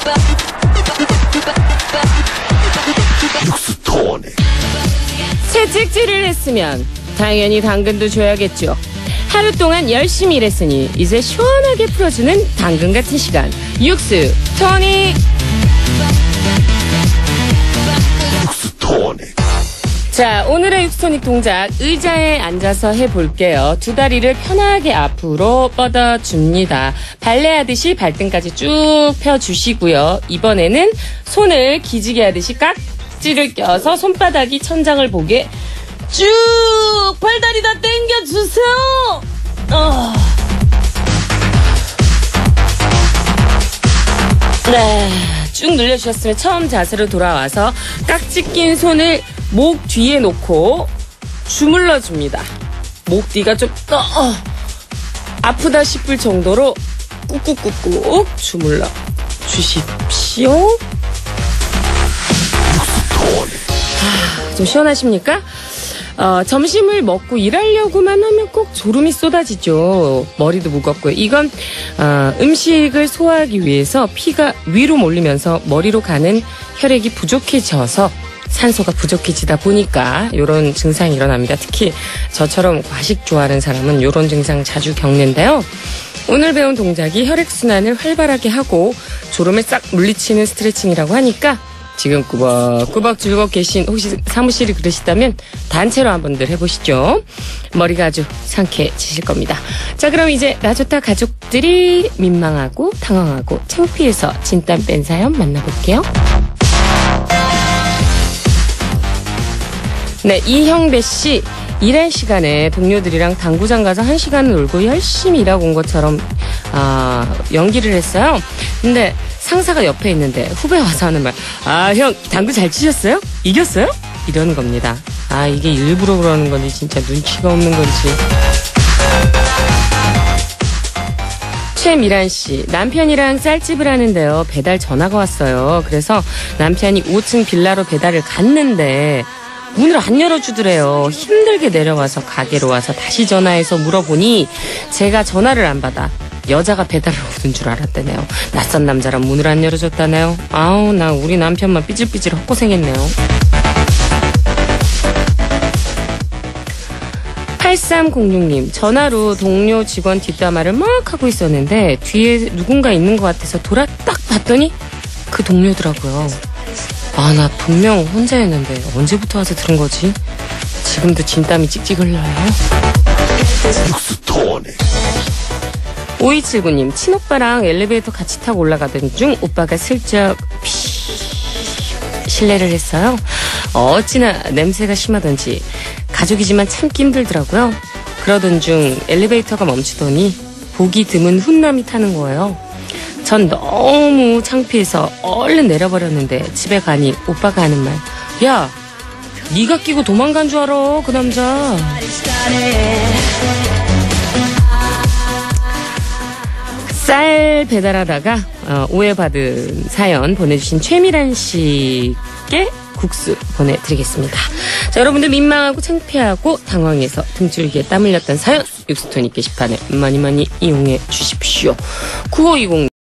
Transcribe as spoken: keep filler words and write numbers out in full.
육수토닉. 채찍질을 했으면 당연히 당근도 줘야겠죠. 하루 동안 열심히 일했으니 이제 시원하게 풀어주는 당근 같은 시간. 육수 토닉. 육수토닉. 자, 오늘의 육수토닉 동작 의자에 앉아서 해볼게요. 두 다리를 편하게 앞으로 뻗어줍니다. 발레하듯이 발등까지 쭉 펴주시고요. 이번에는 손을 기지개 하듯이 깍지를 껴서 손바닥이 천장을 보게 쭉 팔다리 다 당겨주세요. 어. 네, 쭉 늘려주셨으면 처음 자세로 돌아와서 깍지 낀 손을 목 뒤에 놓고 주물러줍니다. 목 뒤가 좀 더 어, 아프다 싶을 정도로 꾹꾹꾹꾹 주물러 주십시오. 아, 좀 시원하십니까? 어, 점심을 먹고 일하려고만 하면 꼭 졸음이 쏟아지죠. 머리도 무겁고요. 이건 어, 음식을 소화하기 위해서 피가 위로 몰리면서 머리로 가는 혈액이 부족해져서 산소가 부족해지다 보니까 이런 증상이 일어납니다. 특히 저처럼 과식 좋아하는 사람은 이런 증상 자주 겪는데요. 오늘 배운 동작이 혈액순환을 활발하게 하고 졸음을 싹 물리치는 스트레칭이라고 하니까 지금 꾸벅꾸벅 즐겁 계신 혹시 사무실이 그러시다면 단체로 한번들 해보시죠. 머리가 아주 상쾌해지실 겁니다. 자, 그럼 이제 나좋다 가족들이 민망하고 당황하고 창피해서 진땀 뺀 사연 만나볼게요. 네, 이형배 씨. 일할 시간에 동료들이랑 당구장 가서 한 시간을 놀고 열심히 일하고 온 것처럼 아, 연기를 했어요. 근데 상사가 옆에 있는데 후배 와서 하는 말, 아, 형 당구 잘 치셨어요? 이겼어요? 이러는 겁니다. 아, 이게 일부러 그러는 건지 진짜 눈치가 없는 건지. 최미란 씨, 남편이랑 쌀집을 하는데요. 배달 전화가 왔어요. 그래서 남편이 오 층 빌라로 배달을 갔는데 문을 안 열어주더래요. 힘들게 내려와서 가게로 와서 다시 전화해서 물어보니 제가 전화를 안 받아 여자가 배달을 오는 줄 알았다네요. 낯선 남자랑 문을 안 열어줬다네요. 아우, 나 우리 남편만 삐질삐질 헛고생했네요. 팔삼공육 님, 전화로 동료 직원 뒷담화를 막 하고 있었는데 뒤에 누군가 있는 것 같아서 돌아 딱 봤더니 그 동료더라고요. 아, 나 분명 혼자였는데 언제부터 와서 들은 거지? 지금도 진땀이 찍찍 흘러요. 육수토닉. 오이칠구 님, 친오빠랑 엘리베이터 같이 타고 올라가던 중 오빠가 슬쩍 피 실례를 했어요. 어찌나 냄새가 심하던지 가족이지만 참기 힘들더라고요. 그러던 중 엘리베이터가 멈추더니 보기 드문 훈남이 타는 거예요. 전 너무 창피해서 얼른 내려버렸는데 집에 가니 오빠가 하는 말, 야, 네가 끼고 도망간 줄 알아, 그 남자. 쌀 배달하다가 어, 오해받은 사연 보내주신 최미란 씨께 국수 보내드리겠습니다. 자, 여러분들 민망하고 창피하고 당황해서 등줄기에 땀 흘렸던 사연 육수토닉 게시판에 많이 많이 이용해 주십시오. 구오이공